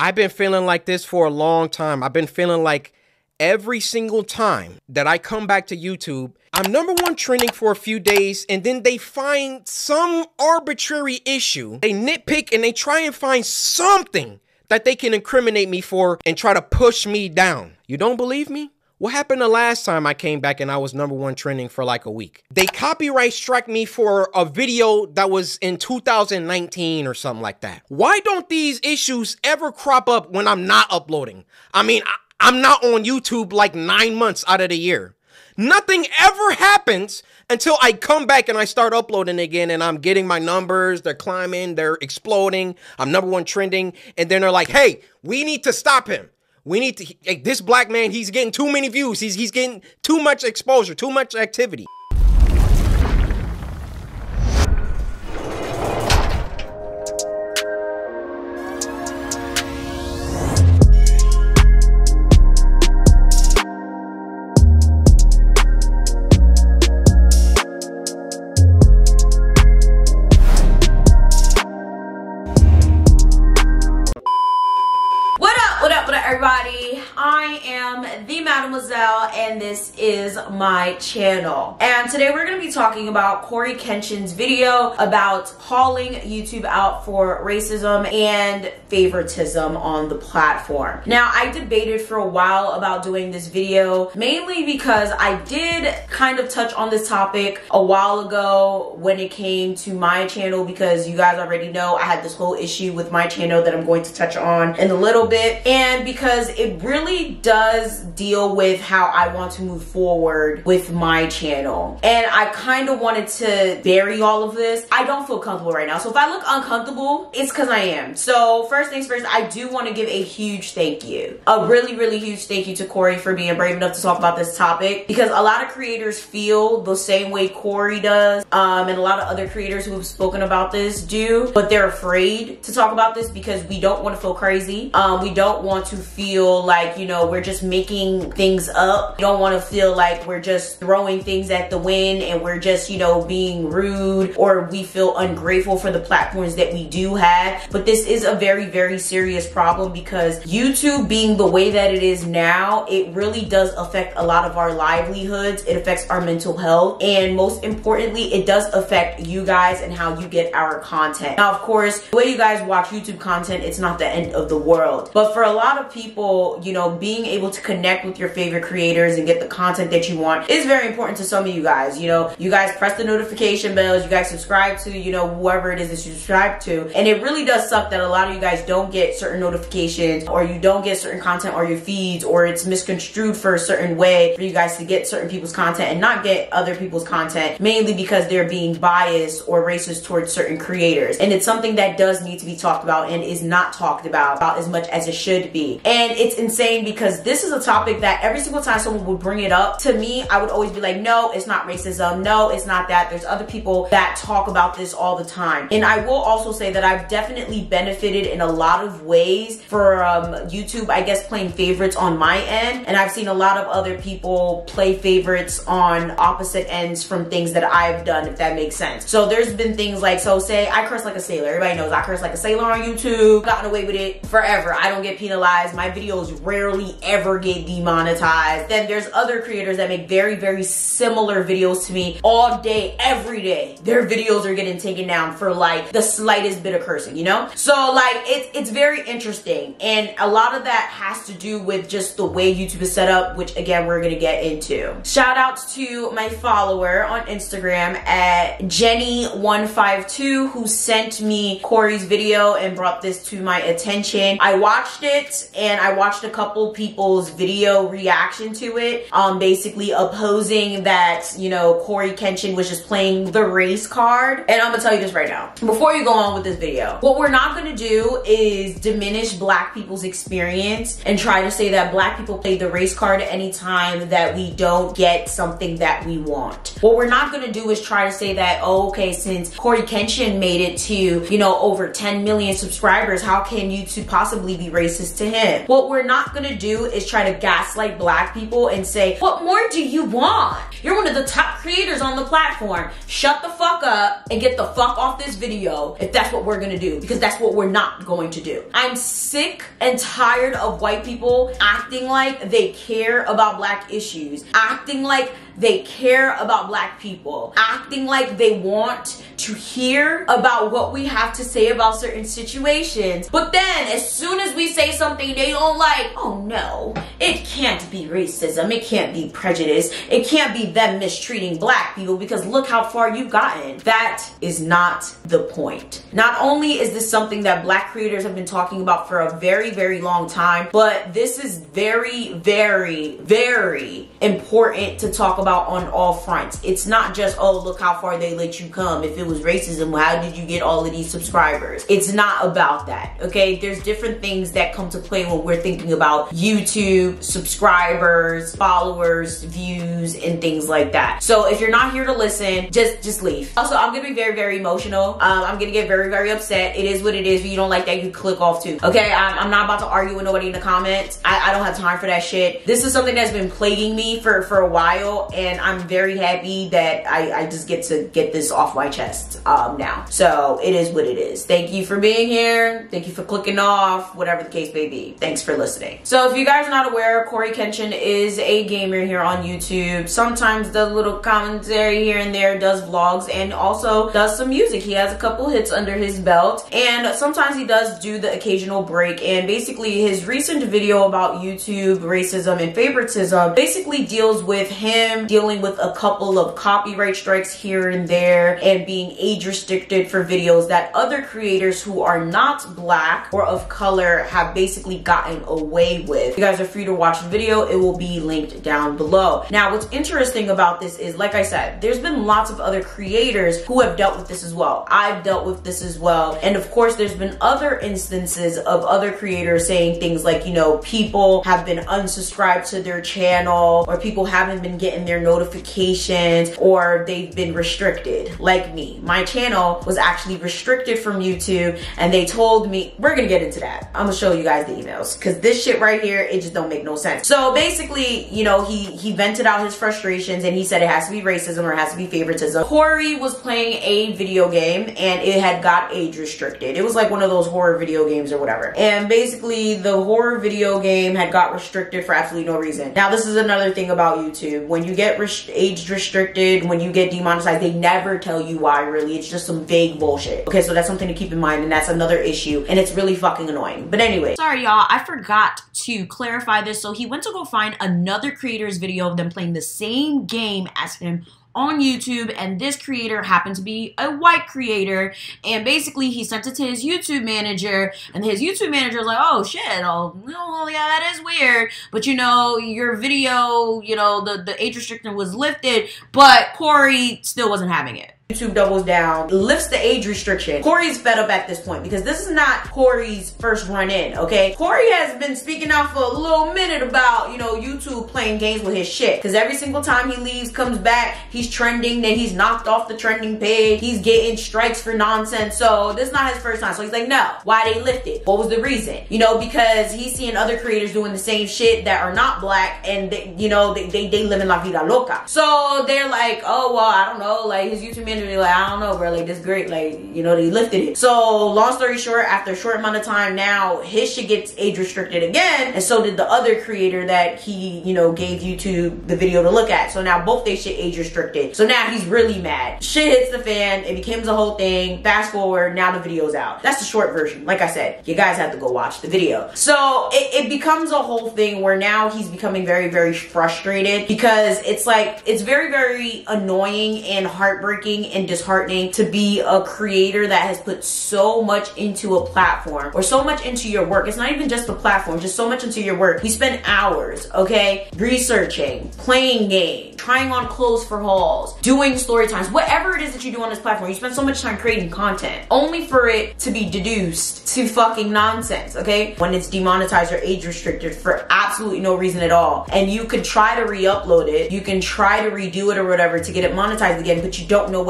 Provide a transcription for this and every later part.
I've been feeling like this for a long time. I've been feeling like every single time that I come back to YouTube, I'm #1 trending for a few days, and then they find some arbitrary issue. They nitpick and they try and find something that they can incriminate me for and try to push me down. You don't believe me? What happened the last time I came back and I was #1 trending for like a week? They copyright struck me for a video that was in 2019 or something like that. Why don't these issues ever crop up when I'm not uploading? I mean, I'm not on YouTube like 9 months out of the year. Nothing ever happens until I come back and I start uploading again, and I'm getting my numbers, they're climbing, they're exploding, I'm #1 trending, and then they're like, hey, we need to stop him. We need to, this black man, he's getting too many views. He's getting too much exposure, too much activity. Everybody, I am the Mademoiselle and this is my channel, and today we're going to be talking about Cory Kenshin's video about calling YouTube out for racism and favoritism on the platform. Now, I debated for a while about doing this video, mainly because I did kind of touch on this topic a while ago when it came to my channel, because you guys already know I had this whole issue with my channel that I'm going to touch on in a little bit, and because it really does deal with how I want to move forward with my channel. And I kind of wanted to bury all of this. I don't feel comfortable right now. So if I look uncomfortable, it's because I am. So first things first, I do want to give a huge thank you. A really, really huge thank you to Cory for being brave enough to talk about this topic, because a lot of creators feel the same way Cory does, and a lot of other creators who have spoken about this do, but they're afraid to talk about this because we don't want to feel crazy. We don't want to feel like, you know, we're just making things up. We don't want to feel like we're just throwing things at the wind and we're just, you know, being rude, or we feel ungrateful for the platforms that we do have. But this is a very, very serious problem, because YouTube being the way that it is now, it really does affect a lot of our livelihoods. It affects our mental health, and most importantly, it does affect you guys and how you get our content. Now, of course, the way you guys watch YouTube content, it's not the end of the world, but for a lot of people, you know, being able to connect with your favorite creators and get the content that you want is very important to some of you guys. You know, you guys press the notification bells, you guys subscribe to, you know, whoever it is that you subscribe to, and it really does suck that a lot of you guys don't get certain notifications, or you don't get certain content on your feeds, or it's misconstrued for a certain way for you guys to get certain people's content and not get other people's content, mainly because they're being biased or racist towards certain creators. And it's something that does need to be talked about and is not talked about as much as it should be. And it's insane, because this is a topic that every single time someone would bring it up to me, I would always be like, no, it's not racism. No, it's not that. There's other people that talk about this all the time. And I will also say that I've definitely benefited in a lot of ways for YouTube, I guess, playing favorites on my end. And I've seen a lot of other people play favorites on opposite ends from things that I've done, if that makes sense. So there's been things like, so say I curse like a sailor. Everybody knows I curse like a sailor on YouTube. Gotten away with it forever. I don't get penalized. My videos rarely ever get demonetized. Then there's other creators that make very, very similar videos to me all day, every day. Their videos are getting taken down for like the slightest bit of cursing, you know? So like it's very interesting, and a lot of that has to do with just the way YouTube is set up, which again we're gonna get into. Shout outs to my follower on Instagram at Jenny152, who sent me Cory's video and brought this to my attention. I watched it, and I watched a couple people's video reaction to it, basically opposing that, you know, Cory Kenshin was just playing the race card. And I'm gonna tell you this right now, before you go on with this video, what we're not gonna do is diminish black people's experience and try to say that black people play the race card anytime that we don't get something that we want. What we're not gonna do is try to say that, oh, okay, since Cory Kenshin made it to, you know, over 10 million subscribers, how can YouTube possibly be racist to him? What we're not gonna do do is try to gaslight black people and say, what more do you want? You're one of the top creators on the platform. Shut the fuck up and get the fuck off this video if that's what we're gonna do, because that's what we're not going to do. I'm sick and tired of white people acting like they care about black issues, acting like they care about black people, acting like they want to hear about what we have to say about certain situations. But then as soon as we say something they don't like, oh no, it can't be racism, it can't be prejudice, it can't be them mistreating black people because look how far you've gotten. That is not the point. Not only is this something that black creators have been talking about for a very, very long time, but this is very, very, very important to talk about on all fronts. It's not just, oh, look how far they let you come. If it was racism, how did you get all of these subscribers? It's not about that, okay? There's different things that come to play when we're thinking about YouTube, subscribers, followers, views, and things like that. So if you're not here to listen, just leave. Also, I'm gonna be very, very emotional. I'm gonna get very, very upset. It is what it is. If you don't like that, you can click off too, okay? I'm not about to argue with nobody in the comments. I don't have time for that shit. This is something that's been plaguing me for a while, and I'm very happy that I just get to get this off my chest now. So it is what it is. Thank you for being here. Thank you for clicking off, whatever the case may be. Thanks for listening. So if you guys are not aware, Cory Kenshin is a gamer here on YouTube. Sometimes does a little commentary here and there, does vlogs, and also does some music. He has a couple hits under his belt, and sometimes he does do the occasional break. And basically his recent video about YouTube racism and favoritism basically deals with him dealing with a couple of copyright strikes here and there and being age restricted for videos that other creators who are not black or of color have basically gotten away with. You guys are free to watch the video. It will be linked down below. Now, what's interesting about this is, like I said, there's been lots of other creators who have dealt with this as well. I've dealt with this as well. And of course, there's been other instances of other creators saying things like, you know, people have been unsubscribed to their channel, or people haven't been getting their notifications, or they've been restricted. Like me, my channel was actually restricted from YouTube, and they told me, we're gonna get into that. I'm gonna show you guys the emails, because this shit right here, it just don't make no sense. So basically, you know, he vented out his frustrations, and he said it has to be racism or it has to be favoritism. Cory was playing a video game, and it had got age restricted. It was like one of those horror video games or whatever. And basically, the horror video game had got restricted for absolutely no reason. Now, this is another thing about YouTube. When you get age restricted, when you get demonetized, they never tell you why, really. It's just some vague bullshit. Okay, so that's something to keep in mind, and that's another issue, and it's really fucking annoying. But anyway. Sorry, y'all. I forgot to clarify this. So he went to go find another creator's video of them playing the same game as him on YouTube, and this creator happened to be a white creator, and basically he sent it to his YouTube manager, and his YouTube manager was like, oh shit, oh yeah, that is weird, but you know, your video, you know, the age restriction was lifted, but Cory still wasn't having it. YouTube doubles down, lifts the age restriction. Cory's fed up at this point because this is not Cory's first run in, okay? Cory has been speaking out for a little minute about, you know, YouTube playing games with his shit. Because every single time he leaves, comes back, he's trending, then he's knocked off the trending page, he's getting strikes for nonsense. So this is not his first time. So he's like, no, why they lift it? What was the reason? You know, because he's seeing other creators doing the same shit that are not black, and they, you know, they live in la vida loca. So they're like, oh, well, I don't know, like his YouTube manager, like, I don't know, bro, like, this great, like, you know, they lifted it. So long story short, after a short amount of time now, his shit gets age restricted again, and so did the other creator that he, you know, gave YouTube the video to look at. So now both they shit age restricted. So now he's really mad. Shit hits the fan, it becomes a whole thing. Fast forward, now the video's out. That's the short version. Like I said, you guys have to go watch the video. So it becomes a whole thing where now he's becoming very, very frustrated, because it's like, it's very, very annoying and heartbreaking and disheartening to be a creator that has put so much into a platform, or so much into your work. It's not even just the platform, just so much into your work. You spend hours, okay, researching, playing games, trying on clothes for hauls, doing story times, whatever it is that you do on this platform. You spend so much time creating content only for it to be deduced to fucking nonsense, okay? When it's demonetized or age restricted for absolutely no reason at all, and you could try to re-upload it, you can try to redo it or whatever to get it monetized again, but you don't know what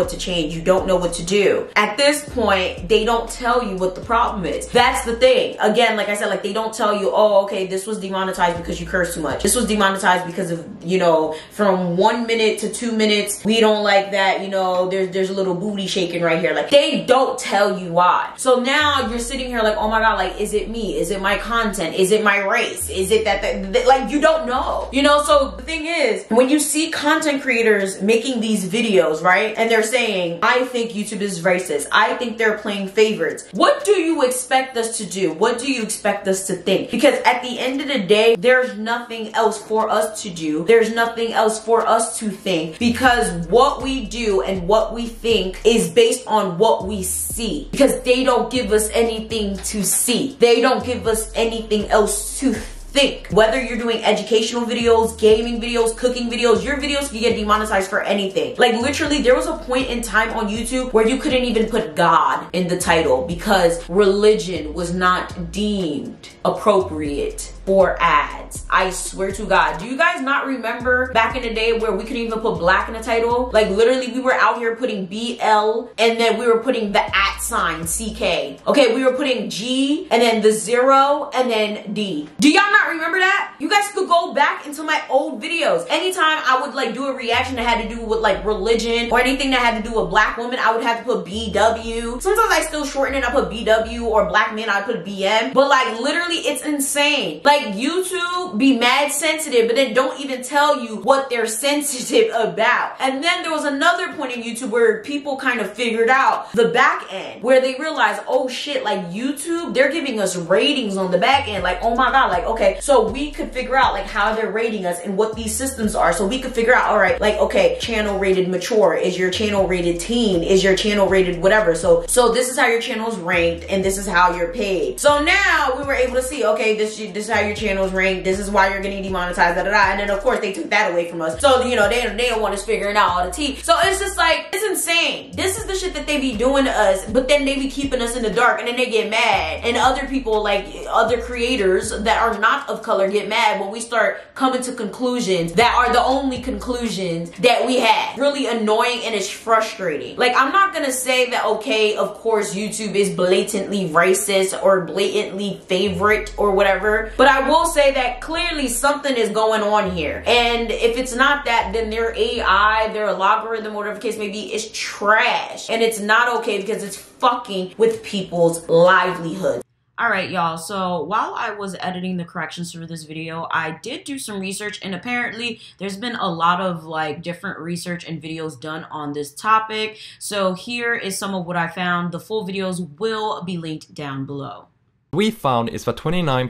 what to change. You don't know what to do. At this point, they don't tell you what the problem is. That's the thing. Again, like I said, like they don't tell you, oh, okay, this was demonetized because you curse too much. This was demonetized because of, you know, from 1 minute to 2 minutes, we don't like that, you know, there's a little booty shaking right here. Like they don't tell you why. So now you're sitting here like, oh my God, like, is it me? Is it my content? Is it my race? Is it that like, you don't know, you know? So the thing is, when you see content creators making these videos, right? And they're saying, I think YouTube is racist. I think they're playing favorites. What do you expect us to do? What do you expect us to think? Because at the end of the day, there's nothing else for us to do. There's nothing else for us to think, because what we do and what we think is based on what we see, because they don't give us anything to see. They don't give us anything else to think. Whether you're doing educational videos, gaming videos, cooking videos, your videos can get demonetized for anything. Like literally, there was a point in time on YouTube where you couldn't even put God in the title because religion was not deemed appropriate for ads. I swear to God. Do you guys not remember back in the day where we couldn't even put black in the title? Like literally, we were out here putting BL and then we were putting the @ CK. Okay, we were putting G and then the 0 and then D. Do y'all not remember that? You guys could go back into my old videos. Anytime I would like do a reaction that had to do with like religion or anything that had to do with black women, I would have to put BW. Sometimes I still shorten it, I put BW, or black men, I put BM. But like literally, it's insane. Like YouTube be mad sensitive, but then don't even tell you what they're sensitive about. And then there was another point in YouTube where people kind of figured out the back end, where they realized, oh shit, like YouTube, they're giving us ratings on the back end. Like, oh my God, like, okay, so we could figure out like how they're rating us and what these systems are. So we could figure out, all right, like, okay, channel rated mature, is your channel rated teen, is your channel rated whatever. So this is how your channel's ranked and this is how you're paid. So now we were able to see, okay, this is how your channel's ranked, this is why you're getting demonetized, da da da. And then of course they took that away from us. So you know, they don't want us figuring out all the tea. So it's just like, it's insane. This is the shit that they be doing to us, but then they be keeping us in the dark, and then they get mad. And other people, like other creators that are not of color, get mad when we start coming to conclusions that are the only conclusions that we have. Really annoying, and it's frustrating. Like, I'm not gonna say that, okay, of course YouTube is blatantly racist or blatantly favorite or whatever, but I will say that clearly something is going on here. And if it's not that, then their AI, their logarithm, whatever the case may be, is trash. And it's not okay because it's fucking with people's livelihoods. Alright y'all, so while I was editing the corrections for this video, I did do some research, and apparently there's been a lot of like different research and videos done on this topic. So here is some of what I found. The full videos will be linked down below. We found is that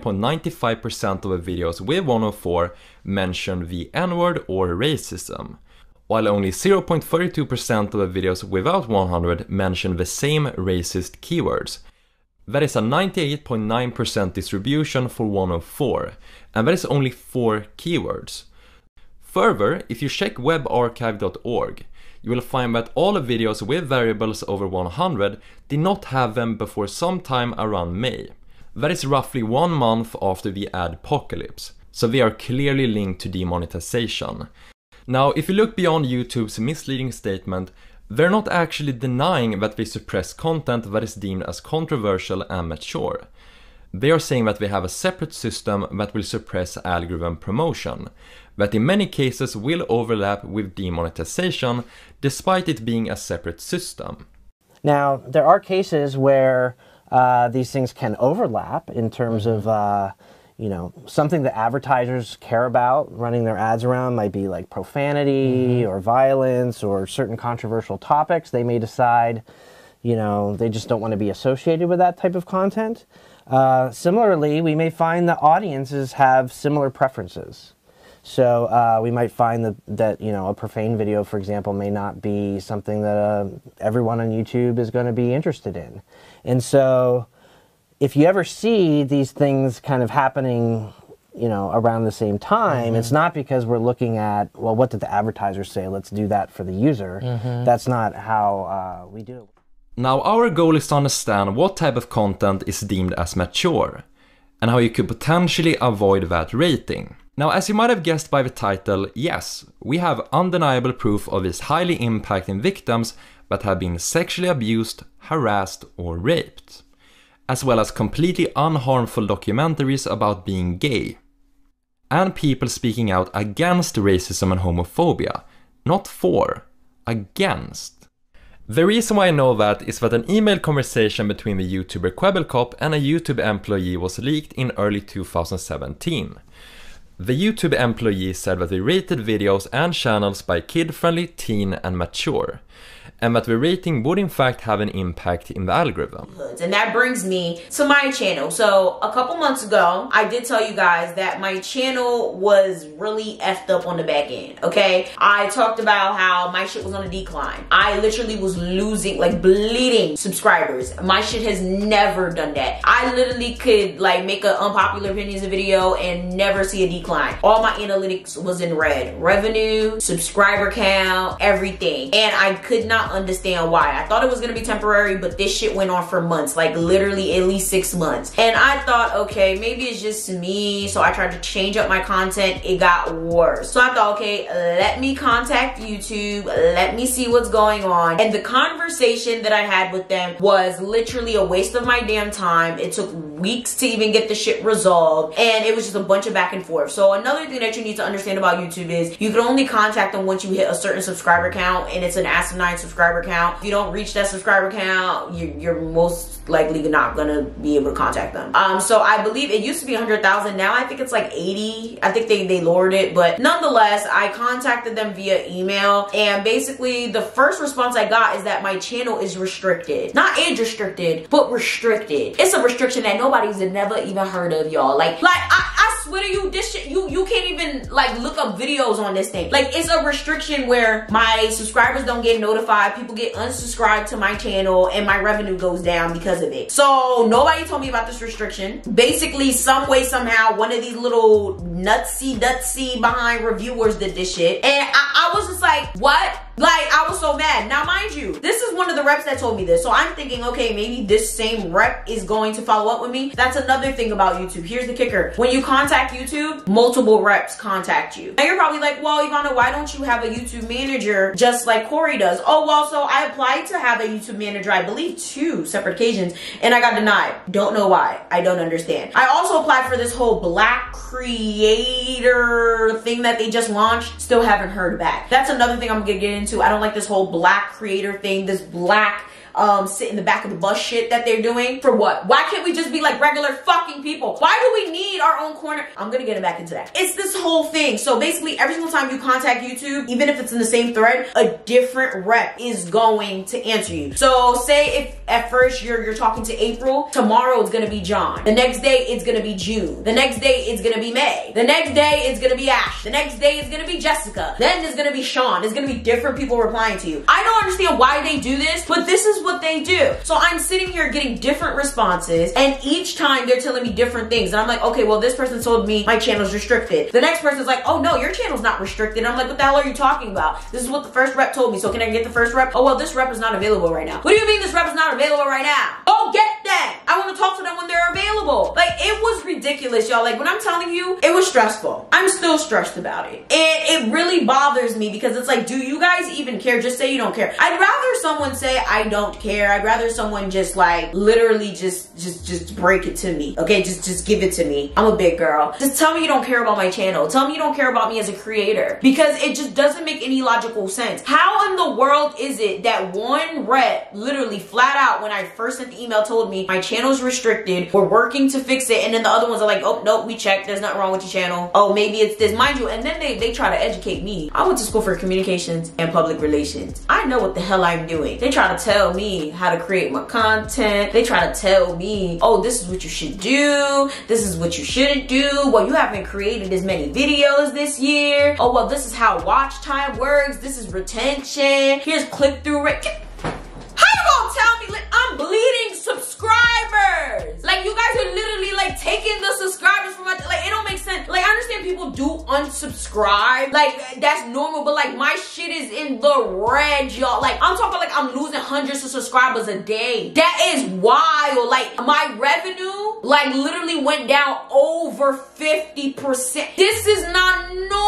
29.95% of the videos with 104 mention the N-word or racism, while only 0.32% of the videos without 100 mention the same racist keywords. That is a 98.9% distribution for 104, and that is only 4 keywords. Further, if you check webarchive.org, you will find that all the videos with variables over 100 did not have them before sometime around May. That is roughly 1 month after the adpocalypse, so they are clearly linked to demonetization. Now, if you look beyond YouTube's misleading statement, they're not actually denying that they suppress content that is deemed as controversial and mature. They are saying that they have a separate system that will suppress algorithm promotion, that in many cases will overlap with demonetization despite it being a separate system. Now, there are cases where these things can overlap in terms of you know, something that advertisers care about running their ads around might be like profanity or violence or certain controversial topics. They may decide, you know, they just don't want to be associated with that type of content. Similarly, we may find that audiences have similar preferences. So we might find that, you know, a profane video, for example, may not be something that everyone on YouTube is going to be interested in. And so if you ever see these things kind of happening, you know, around the same time, it's not because we're looking at, well, what did the advertisers say? Let's do that for the user. That's not how we do it. Now, our goal is to understand what type of content is deemed as mature, and how you could potentially avoid that rating. Now, as you might have guessed by the title, yes, we have undeniable proof of these highly impacting victims that have been sexually abused, harassed, or raped, as well as completely unharmful documentaries about being gay, and people speaking out against racism and homophobia, not for, against. The reason why I know that is that an email conversation between the YouTuber Kwebbelkop and a YouTube employee was leaked in early 2017. The YouTube employee said that they rated videos and channels by kid-friendly, teen, and mature, and that the rating would in fact have an impact in the algorithm. And that brings me to my channel. So a couple months ago, I did tell you guys that my channel was really effed up on the back end, okay? I talked about how my shit was on a decline. I literally was losing, like bleeding subscribers. My shit has never done that. I literally could like make an unpopular opinions video and never see a decline. All my analytics was in red. Revenue, subscriber count, everything. And I could not understand why. I thought it was gonna be temporary, but this shit went on for months, like literally at least 6 months. And I thought, okay, maybe it's just me. So I tried to change up my content. It got worse. So I thought, okay, let me contact YouTube. Let me see what's going on. And the conversation that I had with them was literally a waste of my damn time. It took weeks to even get the shit resolved. And it was just a bunch of back and forth. So another thing that you need to understand about YouTube is you can only contact them once you hit a certain subscriber count, and it's an asinine subscriber count. If you don't reach that subscriber count, you're most likely not gonna be able to contact them. So I believe it used to be 100,000. Now I think it's like 80. I think they lowered it, but nonetheless, I contacted them via email, and basically the first response I got is that my channel is restricted. Not age restricted, but restricted. It's a restriction that nobody's never even heard of, y'all. Like I swear to you, this shit, you can't even like look up videos on this thing. Like, it's a restriction where my subscribers don't get notified, people get unsubscribed to my channel, and my revenue goes down because of it. So nobody told me about this restriction. Basically, some way, somehow, one of these little nutsy behind reviewers did this shit. And I was just like, what? Like, I was so mad. Now, mind you, this is one of the reps that told me this. So I'm thinking, okay, maybe this same rep is going to follow up with me. That's another thing about YouTube. Here's the kicker. When you contact YouTube, multiple reps contact you. And you're probably like, well, Ivana, why don't you have a YouTube manager just like Corey does? Oh, well, so I applied to have a YouTube manager, I believe 2 separate occasions, and I got denied. Don't know why. I don't understand. I also applied for this whole Black creator thing that they just launched. Still haven't heard back. That's another thing I'm gonna get into. I don't like this whole Black creator thing, this Black sit in the back of the bus shit that they're doing. For what? Why can't we just be like regular fucking people? Why do we need our own corner? I'm gonna get back into that. It's this whole thing. So basically, every single time you contact YouTube, even if it's in the same thread, a different rep is going to answer you. So say if at first you're talking to April, tomorrow it's gonna be John. The next day it's gonna be June. The next day it's gonna be May. The next day it's gonna be Ash. The next day it's gonna be Jessica. Then there's gonna be Sean. There's gonna be different people replying to you. I don't understand why they do this, but this is what they do. So I'm sitting here getting different responses, and each time they're telling me different things. And I'm like, okay, well, this person told me my channel's restricted. The next person's like, oh no, your channel's not restricted. I'm like, what the hell are you talking about? This is what the first rep told me. So can I get the first rep? Oh, well, this rep is not available right now. What do you mean this rep is not available right now? Oh, get that. I want to talk to them when they're available. Like, it was ridiculous, y'all. Like, when I'm telling you, it was stressful. I'm still stressed about it. And it really bothers me because it's like, do you guys even care? Just say you don't care. I'd rather someone say I don't care. I'd rather someone just like literally just break it to me. Okay, just give it to me. I'm a big girl. Just tell me you don't care about my channel. Tell me you don't care about me as a creator, because it just doesn't make any logical sense. How in the world is it that one rep literally flat out when I first sent the email told me my channel's restricted, we're working to fix it, and then the other ones are like, oh nope, we checked, there's nothing wrong with your channel. Oh, maybe it's this, mind you. And then they try to educate me. I went to school for communications and public relations. I know what the hell I'm doing. They try to tell me how to create my content. They try to tell me, oh, this is what you should do. This is what you shouldn't do. Well, you haven't created as many videos this year. Oh, well, this is how watch time works. This is retention. Here's click-through rate. How you gonna tell me like I'm bleeding subscribers? Like, you guys are literally like taking the subscribers from my, like, it don't make sense. Like, I understand people do unsubscribe. Like, that's normal, but like my shit is in the red, y'all. Like, I'm talking like I'm losing hundreds of subscribers a day. That is wild. Like, my revenue like literally went down over over 50%. This is not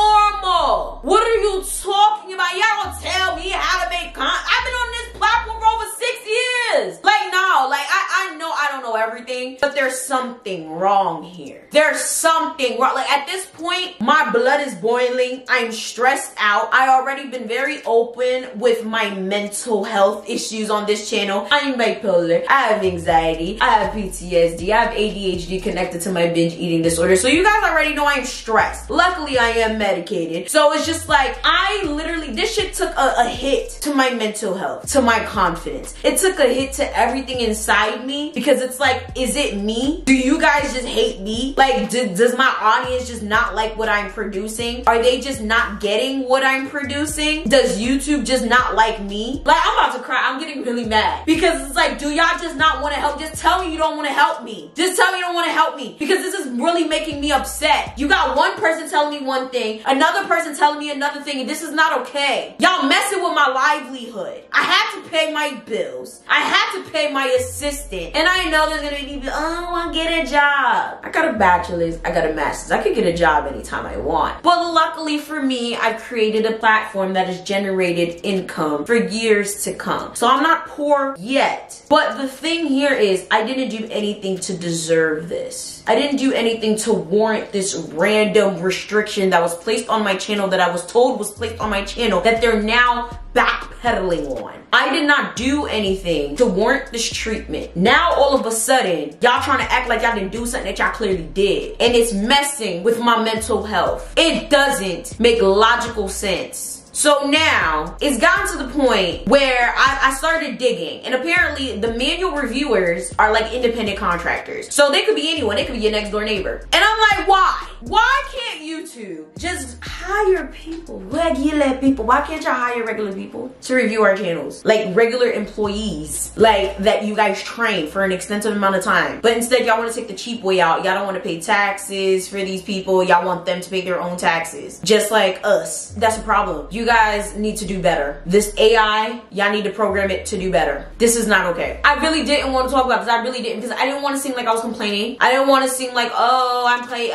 normal. What are you talking about? Y'all don't tell me how to make content. I've been on this platform for over 6 years. Like, no, like I know I don't know everything, but there's something wrong here. There's something wrong. Like, at this point, my blood is boiling. I'm stressed out. I already been very open with my mental health issues on this channel. I'm bipolar. I have anxiety. I have PTSD. I have ADHD connected to my binge eating disorder. So you guys already know I'm stressed. Luckily, I am medicated. So it's just like, I literally, this shit took a hit to my mental health, to my confidence. It took a hit to everything inside me, because it's like, is it me? Do you guys just hate me? Like, does my audience just not like what I'm producing? Are they just not getting what I'm producing? Does YouTube just not like me? Like, I'm about to cry. I'm getting really mad, because it's like, do y'all just not want to help? Just tell me you don't want to help me. Just tell me you don't want to help me, because this is really making me upset. You got one person telling me one thing, another person telling me another thing, and this is not okay. Y'all messing with my livelihood. I had to pay my bills. I had to pay my assistant. And I know there's gonna be people, oh, I'll get a job. I got a bachelor's, I got a master's. I could get a job anytime I want. But luckily for me, I've created a platform that has generated income for years to come. So I'm not poor yet. But the thing here is, I didn't do anything to deserve this. I didn't do anything to warrant this random restriction that was placed on my channel, that I was told was placed on my channel, that they're now backpedaling on. I did not do anything to warrant this treatment. Now all of a sudden, y'all trying to act like y'all didn't do something that y'all clearly did. And it's messing with my mental health. It doesn't make logical sense. So now, it's gotten to the point where I started digging, and apparently the manual reviewers are like independent contractors. So they could be anyone, they could be your next door neighbor. And I'm like, why? Why can't YouTube just hire people, regular people? Why can't y'all hire regular people to review our channels? Like regular employees, like that you guys train for an extensive amount of time. But instead y'all want to take the cheap way out. Y'all don't want to pay taxes for these people. Y'all want them to pay their own taxes, just like us. That's a problem. You guys need to do better. This AI, y'all need to program it to do better. This is not okay. I really didn't want to talk about this. I really didn't, because I didn't want to seem like I was complaining. I didn't want to seem like, oh,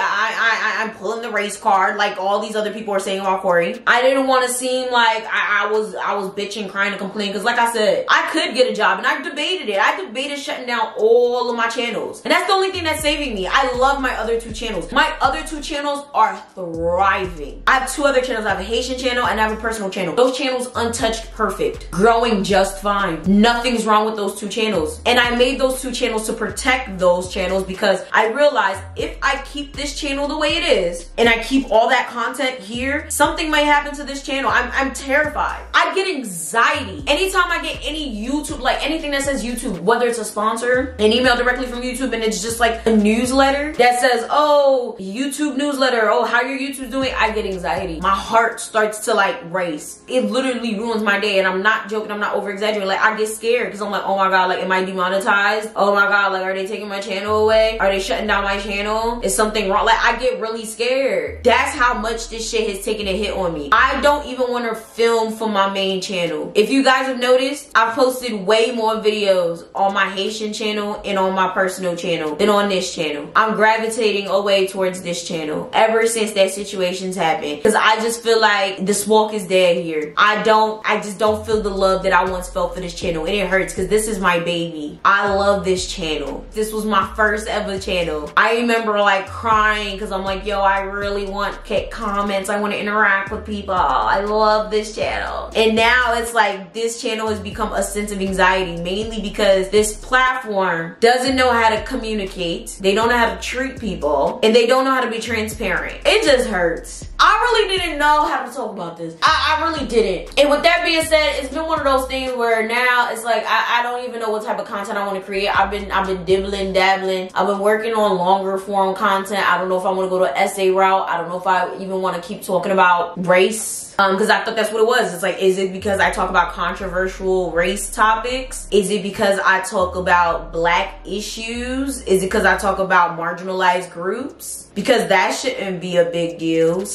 I'm pulling the race card like all these other people are saying about Corey. I didn't want to seem like I was bitching, crying, and complaining, because like I said, I could get a job, and I debated it. I debated shutting down all of my channels, and that's the only thing that's saving me. I love my other 2 channels. My other 2 channels are thriving. I have 2 other channels. I have a Haitian channel and I have a personal channel. Those channels untouched, perfect, growing just fine. Nothing's wrong with those 2 channels. And I made those 2 channels to protect those channels, because I realized if I keep this channel the way it is and I keep all that content here, something might happen to this channel. I'm terrified. I get anxiety anytime I get any YouTube, like anything that says YouTube, whether it's a sponsor, an email directly from YouTube, and it's just like a newsletter that says, oh, YouTube newsletter, oh, how your YouTube's doing. I get anxiety. My heart starts to like race. It literally ruins my day, and I'm not joking. I'm not over exaggerating. Like, I get scared, because I'm like, oh my god, like, am I demonetized? Oh my god, like, are they taking my channel away? Are they shutting down my channel? Is something wrong? Like, I get really scared. That's how much this shit has taken a hit on me. I don't even want to film for my main channel. If you guys have noticed, I've posted way more videos on my Haitian channel and on my personal channel than on this channel. I'm gravitating away towards this channel ever since that situation's happened, because I just feel like this walk is dead here. I just don't feel the love that I once felt for this channel, and it hurts, because this is my baby. I love this channel. This was my first ever channel. I remember like crying, because I'm like, yo, I really want comments. I want to interact with people. I love this channel. And now it's like this channel has become a sense of anxiety, mainly because this platform doesn't know how to communicate. They don't know how to treat people, and they don't know how to be transparent. It just hurts. I really didn't know how to talk about this. I really didn't. And with that being said, it's been one of those things where now it's like I don't even know what type of content I want to create. I've been dibbling, dabbling. I've been working on longer form content. I don't know if I want to go to an essay route. I don't know if I even want to keep talking about race. Because I thought that's what it was. It's like, is it because I talk about controversial race topics? Is it because I talk about black issues? Is it because I talk about marginalized groups? Because that shouldn't be a big deal. Somebody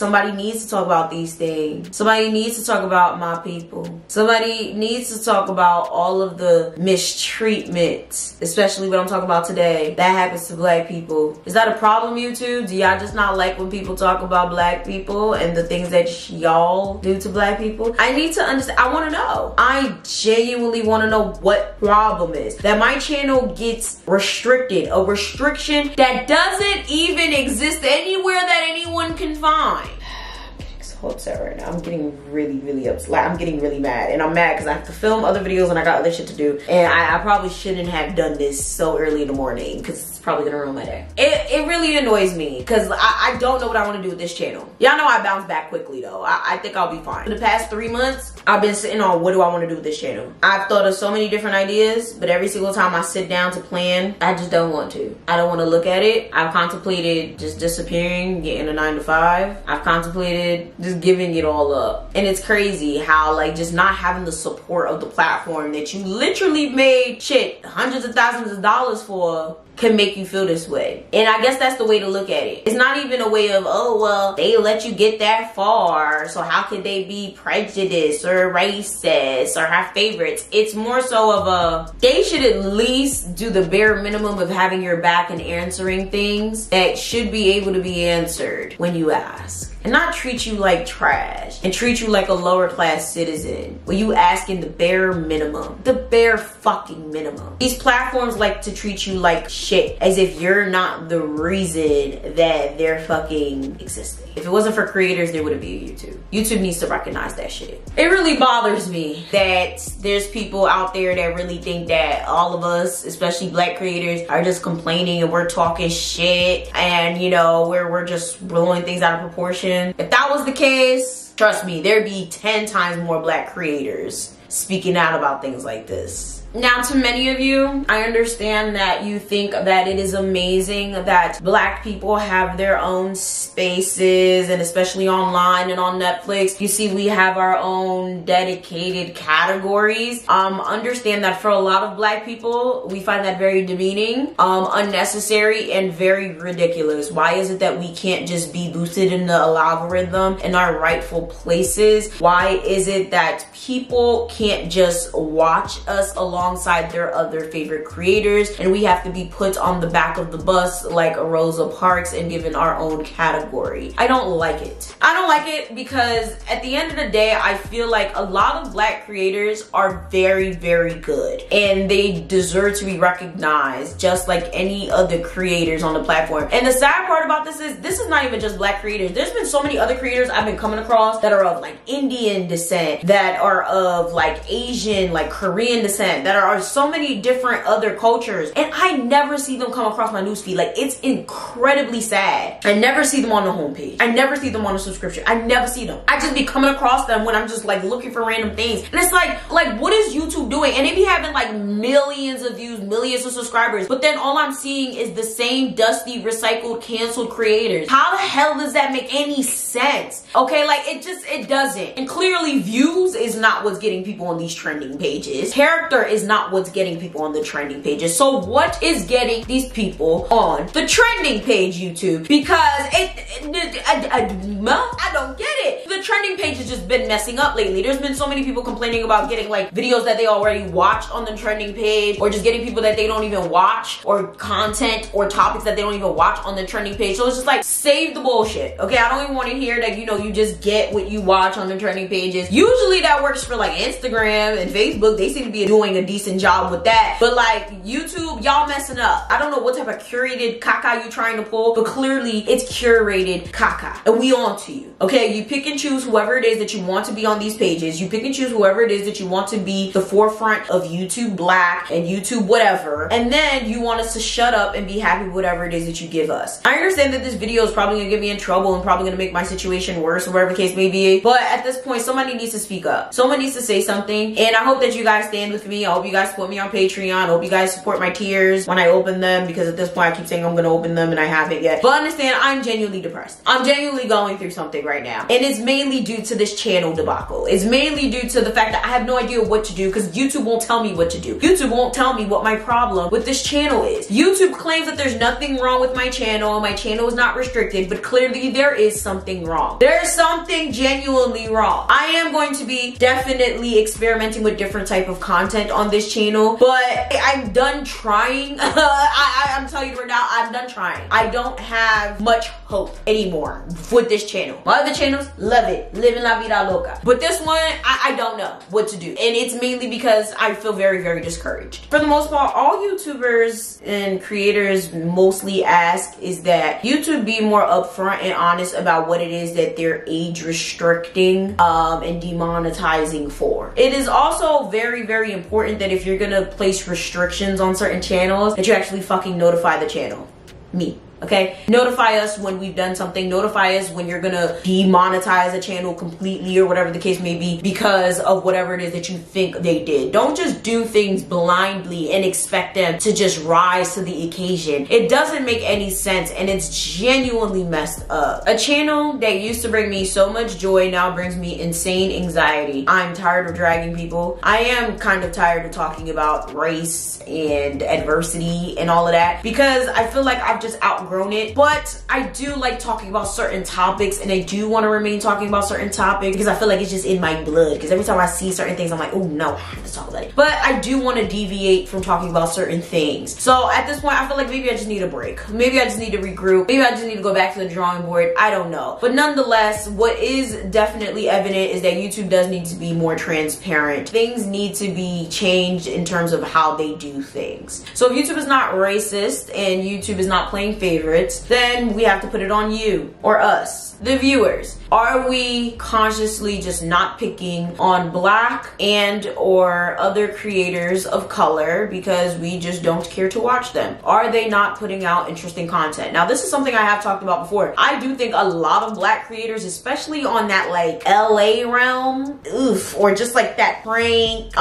needs to talk about these things. Somebody needs to talk about my people. Somebody needs to talk about all of the mistreatment, especially what I'm talking about today, that happens to black people. Is that a problem, YouTube? Do y'all just not like when people talk about black people and the things that y'all do to black people? I need to understand. I want to know. I genuinely want to know what problem is that my channel gets restricted, a restriction that doesn't even exist anywhere that anyone can find. I'm getting so upset right now. I'm getting really upset. Like, I'm getting really mad, and I'm mad because I have to film other videos and I got other shit to do, and I probably shouldn't have done this so early in the morning because it's probably gonna ruin my day. It really annoys me because I don't know what I want to do with this channel. Y'all know I bounce back quickly though. I think I'll be fine. For the past 3 months, I've been sitting on what do I want to do with this channel. I've thought of so many different ideas, but every single time I sit down to plan, I just don't want to. I don't want to look at it. I've contemplated just disappearing, getting a 9 to 5. I've contemplated just giving it all up. And it's crazy how like just not having the support of the platform that you literally made shit hundreds of thousands of dollars for can make you feel this way. And I guess that's the way to look at it. It's not even a way of, oh, well, they let you get that far, so how could they be prejudiced or racist or have favorites? It's more so of a, they should at least do the bare minimum of having your back and answering things that should be able to be answered when you ask. And not treat you like trash and treat you like a lower class citizen when you asking the bare minimum, the bare fucking minimum. These platforms like to treat you like shit as if you're not the reason that they're fucking existing. If it wasn't for creators, there wouldn't be a YouTube. YouTube needs to recognize that shit. It really bothers me that there's people out there that really think that all of us, especially black creators, are just complaining and we're talking shit and you know, we're just blowing things out of proportion. If that was the case, trust me, there'd be 10 times more black creators speaking out about things like this. Now, to many of you, I understand that you think that it is amazing that black people have their own spaces, and especially online and on Netflix, you see we have our own dedicated categories. Understand that for a lot of black people, we find that very demeaning, unnecessary, and very ridiculous. Why is it that we can't just be boosted in the algorithm in our rightful places? Why is it that people can't just watch us alongside their other favorite creators and we have to be put on the back of the bus like a Rosa Parks and given our own category? I don't like it. I don't like it because at the end of the day, I feel like a lot of black creators are very good and they deserve to be recognized just like any other creators on the platform. And the sad part about this is not even just black creators. There's been so many other creators I've been coming across that are of like Indian descent, that are of like Asian, like Korean descent, that are so many different other cultures, and I never see them come across my newsfeed. Like, it's incredibly sad. I never see them on the homepage. I never see them on the subscription. I never see them. I just be coming across them when I'm just like looking for random things, and it's like what is YouTube doing? And they be having like millions of views, millions of subscribers, but then all I'm seeing is the same dusty, recycled, canceled creators. How the hell does that make any sense? Okay, like it doesn't. And clearly views is not what's getting people on these trending pages. Character is not what's getting people on the trending pages. So what is getting these people on the trending page, YouTube? Because I don't get it. The trending page has just been messing up lately. There's been so many people complaining about getting like videos that they already watched on the trending page, or just getting people that they don't even watch, or content or topics that they don't even watch on the trending page. So it's just like, save the bullshit. Okay, I don't even want to hear that, you know, you just get what you watch on the trending pages. Usually that works for like Instagram and Facebook. They seem to be doing a decent job with that. But like YouTube, y'all messing up. I don't know what type of curated caca you trying to pull, but clearly it's curated caca. And we on to you. Okay, you pick and choose whoever it is that you want to be on these pages. You pick and choose whoever it is that you want to be the forefront of YouTube Black and YouTube whatever. And then you want us to shut up and be happy with whatever it is that you give us. I understand that this video is probably gonna get me in trouble and probably gonna make my situation worse or whatever the case may be. But at this point, somebody needs to speak up. Someone needs to say something. And I hope that you guys stand with me. I hope you guys support me on Patreon. I hope you guys support my tiers when I open them, because at this point I keep saying I'm gonna open them and I haven't yet. But understand, I'm genuinely depressed. I'm genuinely going through something right now. And it's mainly due due to this channel debacle. It's mainly due to the fact that I have no idea what to do because YouTube won't tell me what to do. YouTube won't tell me what my problem with this channel is. YouTube claims that there's nothing wrong with my channel is not restricted, but clearly there is something wrong. There's something genuinely wrong. I am going to be definitely experimenting with different type of content on this channel, but I'm done trying. I'm telling you right now, I'm done trying. I don't have much hope anymore with this channel. My other channels, love it, living la vida loca. But this one, I don't know what to do. And it's mainly because I feel very, very discouraged. For the most part, all YouTubers and creators mostly ask is that YouTube be more upfront and honest about what it is that they're age restricting and demonetizing for. It is also very, very important that if you're gonna place restrictions on certain channels, that you actually fucking notify the channel. Me. Okay, notify us when we've done something. Notify us when you're gonna demonetize a channel completely or whatever the case may be because of whatever it is that you think they did. Don't just do things blindly and expect them to just rise to the occasion. It doesn't make any sense and it's genuinely messed up. A channel that used to bring me so much joy now brings me insane anxiety. I'm tired of dragging people. I am kind of tired of talking about race and adversity and all of that because I feel like I've just outgrown it, but I do like talking about certain topics and I do want to remain talking about certain topics because I feel like it's just in my blood because every time I see certain things I'm like, oh no, I have to talk about it. But I do want to deviate from talking about certain things. So at this point I feel like maybe I just need a break. Maybe I just need to regroup. Maybe I just need to go back to the drawing board. I don't know. But nonetheless, what is definitely evident is that YouTube does need to be more transparent. Things need to be changed in terms of how they do things. So if YouTube is not racist and YouTube is not playing favorites, then we have to put it on you or us, the viewers. Are we consciously just not picking on Black and or other creators of color because we just don't care to watch them? Are they not putting out interesting content? Now this is something I have talked about before. I do think a lot of Black creators, especially on that like LA realm, or just like that prank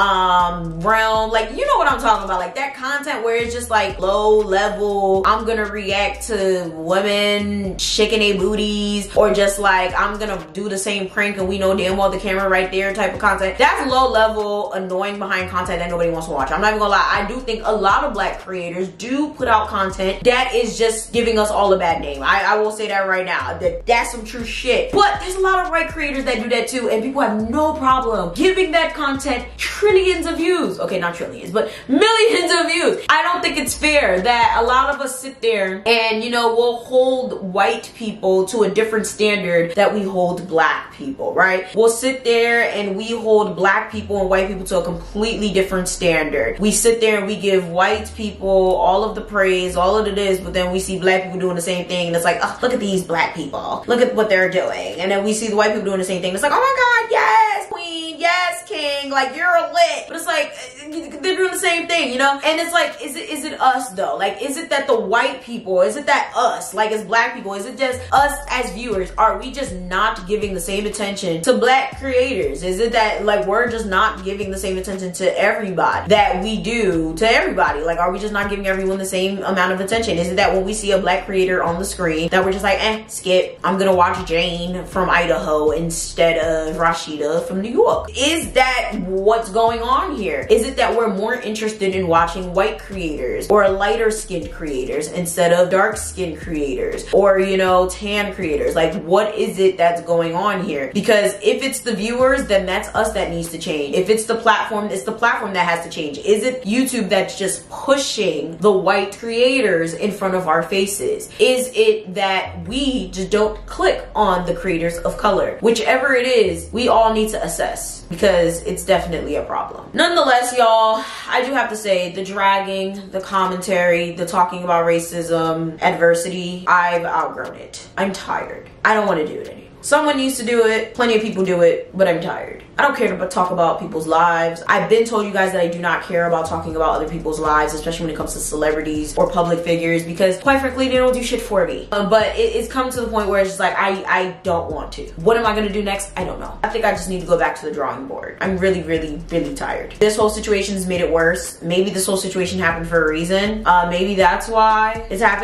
realm, like you know what I'm talking about, like that content where it's just like low level, I'm gonna react to women shaking their booties, or just like I'm gonna do the same prank and we know damn well the camera right there type of content. That's low level, annoying behind content that nobody wants to watch. I'm not even gonna lie, I do think a lot of Black creators do put out content that is just giving us all a bad name. I will say that right now, that's some true shit. But there's a lot of white creators that do that too, and people have no problem giving that content trillions of views. Okay, not trillions, but millions of views. I don't think it's fair that a lot of us sit there and, you know, we'll hold white people to a different standard that we hold Black people, right? We'll sit there and we hold Black people and white people to a completely different standard. We sit there and we give white people all of the praise, all of this, but then we see Black people doing the same thing and it's like, oh, look at these Black people, look at what they're doing. And then we see the white people doing the same thing. It's like, oh my God, yes, queen, yes, king, like you're lit. But it's like, they're doing the same thing, you know? And it's like, is it us though? Like, is it that the white people, is it that us, like as Black people, is it just us as viewers? Are we just not giving the same attention to Black creators? Is it that like we're just not giving the same attention to everybody that we do to everybody? Like, are we just not giving everyone the same amount of attention? Is it that when we see a Black creator on the screen that we're just like, skip, I'm gonna watch Jane from Idaho instead of Rashida from New York? Is that what's going on here? Is it that we're more interested in watching white creators or lighter skinned creators instead of dark skinned creators, or, you know, tan creators? Like, what is it that's going on here? Because if it's the viewers, then that's us that needs to change. If it's the platform, it's the platform that has to change. Is it YouTube that's just pushing the white creators in front of our faces? Is it that we just don't click on the creators of color? Whichever it is, we all need to assess, because it's definitely a problem. Nonetheless, y'all, I do have to say, the dragging, the commentary, the talking about racism, adversity, I've outgrown it. I'm tired. I don't want to do it anymore. Someone needs to do it. Plenty of people do it, but I'm tired. I don't care to talk about people's lives. I've been told you guys that I do not care about talking about other people's lives, especially when it comes to celebrities or public figures, because quite frankly, they don't do shit for me. But it's come to the point where it's just like, I don't want to. What am I gonna do next? I don't know. I think I just need to go back to the drawing board. I'm really, really, really tired. This whole situation has made it worse. Maybe this whole situation happened for a reason. Maybe that's why it's happened.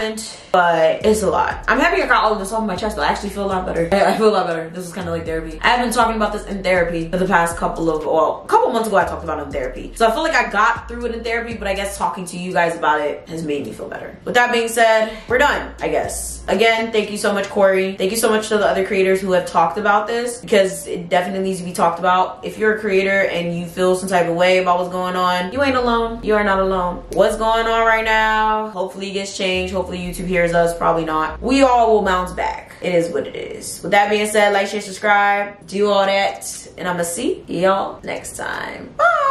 but it's a lot. I'm happy I got all of this off my chest though. I actually feel a lot better. I feel a lot better. This is kind of like therapy. I have been talking about this in therapy for the past couple months ago. I talked about it in therapy. So I feel like I got through it in therapy, but I guess talking to you guys about it has made me feel better. With that being said, we're done, I guess. Again, thank you so much, Corey. Thank you so much to the other creators who have talked about this, because it definitely needs to be talked about. If you're a creator and you feel some type of way about what's going on, you ain't alone. You are not alone. What's going on right now? Hopefully it gets changed. Hopefully YouTube hears us. Probably not. We all will bounce back. It is what it is. With that being said, like, share, subscribe, do all that, and I'm gonna see y'all next time. Bye.